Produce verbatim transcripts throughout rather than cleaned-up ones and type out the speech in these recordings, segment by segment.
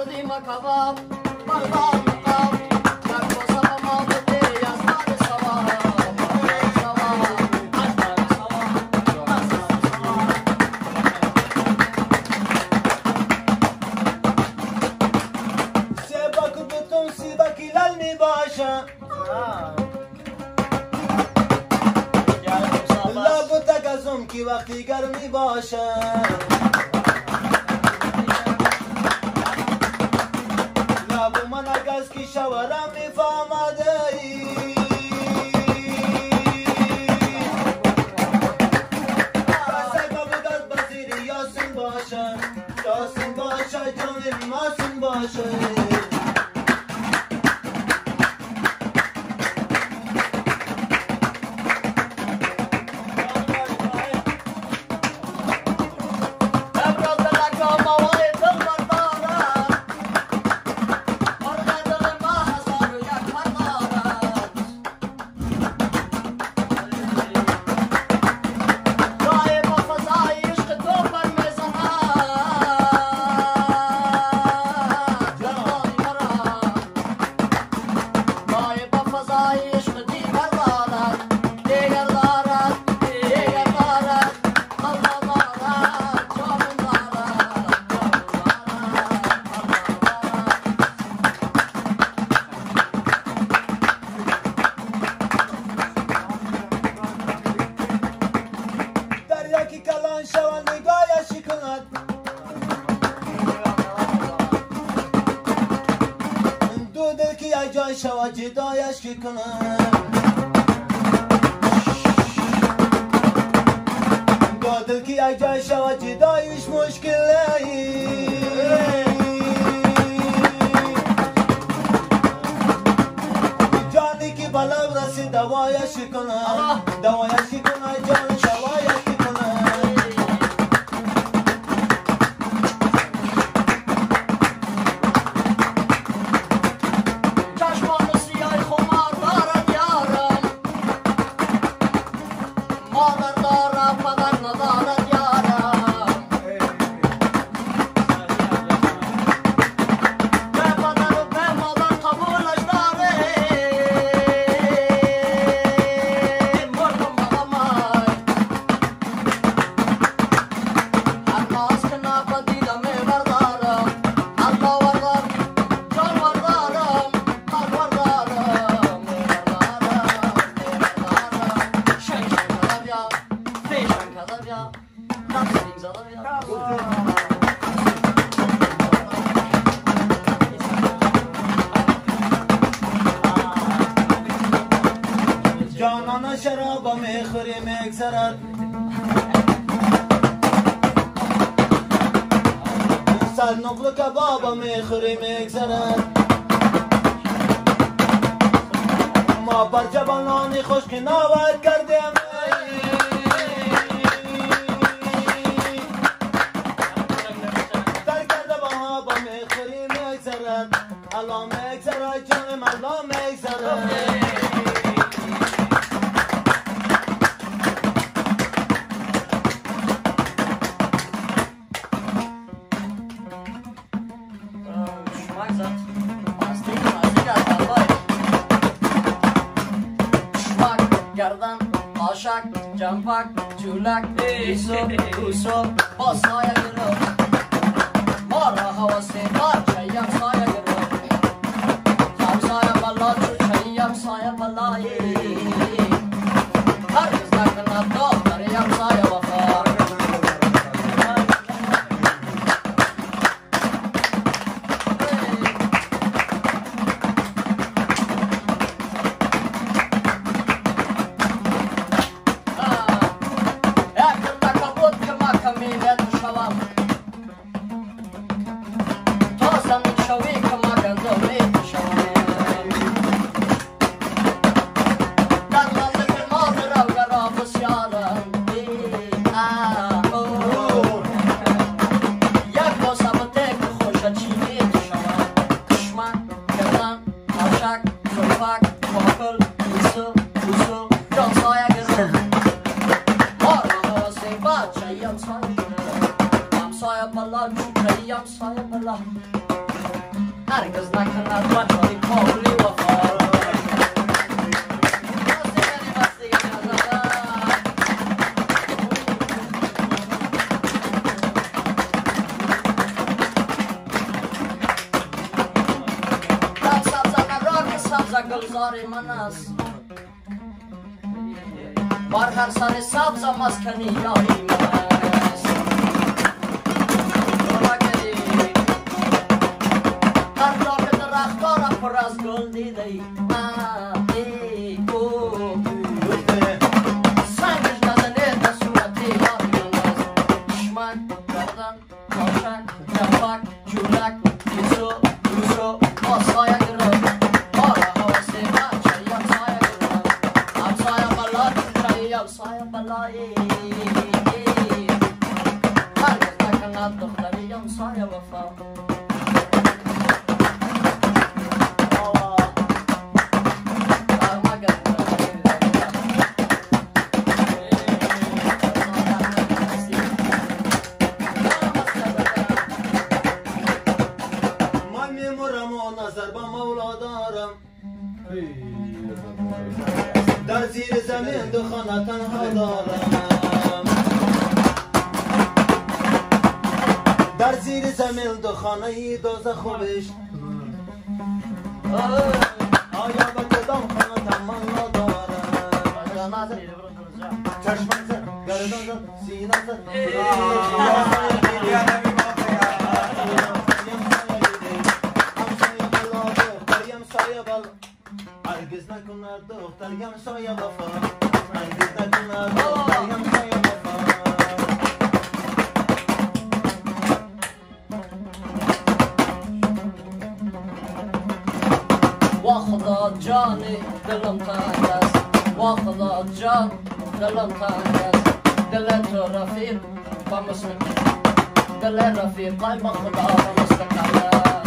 کردیم کباب مردان مقام یک و سبا ما بده از بار سوا سیبک بتون سیبکی لل می باشه لابو تگزم کی وقتی گرمی باشه لابو من اگز کی شورم می فامده ای سیبا بگز بزیری یاسین باشه یاسین باشه جان ماسین باشه جای شوا جدایش که کنم دادل که یک جای شوا جدایش مشکله جانی که بلاب رسی دوایش کنم دوایش کنم جان شوایش کنم جانانا شرابا میخوری میگذرد صد نقل کبابا میخوری میگذرد ما بر جوانانی خوش که ناود کردیم در کرده با ها با میخوری میگذرد الله میگذرد جانم الله میگذرد گردن آشک جنپک جولک ایسو اوسو با سایه گرو ما را حواسی بار چیم سایه گرو هم سایه بلا چو چیم سایه بلایی هرگز نکنم داد دریم سایه وفا I'm sorry, I'm sorry, I'm sorry. هرگز نکند وفای کاملی وفا گلزار من است بر هر سر سبز مسکنی یاری من است هر جا که درختارم پر از گل دیده ای ای او سنگش نزنه در صورت یاری من است چشمک گردن کاشک جفک جولک یزو روزو آسای گرم saya balai harus takkan atur dari yang saya wafa من میمورم و نظر به مولا دارم در زیر زمین دو خانه تنها دارم در زیر زمین دو خانه دوزخ خوبش آیا به کدام خانه تمنا دارم چشمک زد گردن زد سینه زد هرگز نکند دختریم سایه وفا هرگز نکند دختریم سایه وفا وا خدا جان دلم تنگ است وا خدا جان دلم تنگ است دل تو رفیق و مستقیم دل رفیق با خدا و مستقیم است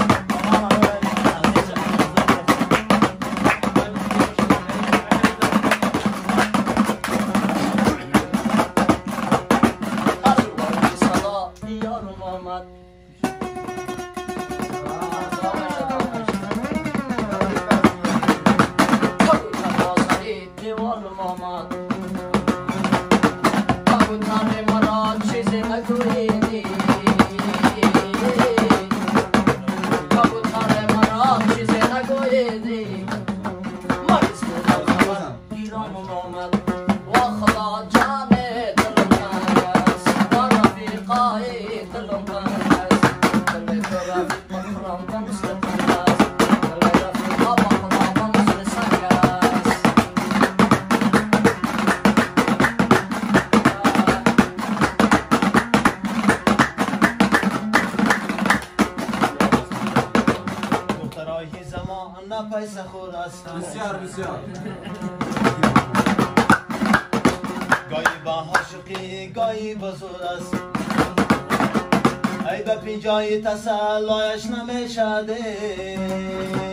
پیسه خور است بسیار بسیار گاهی با عاشقی گاهی با زور است ای به پی جای تسلایش نمیشده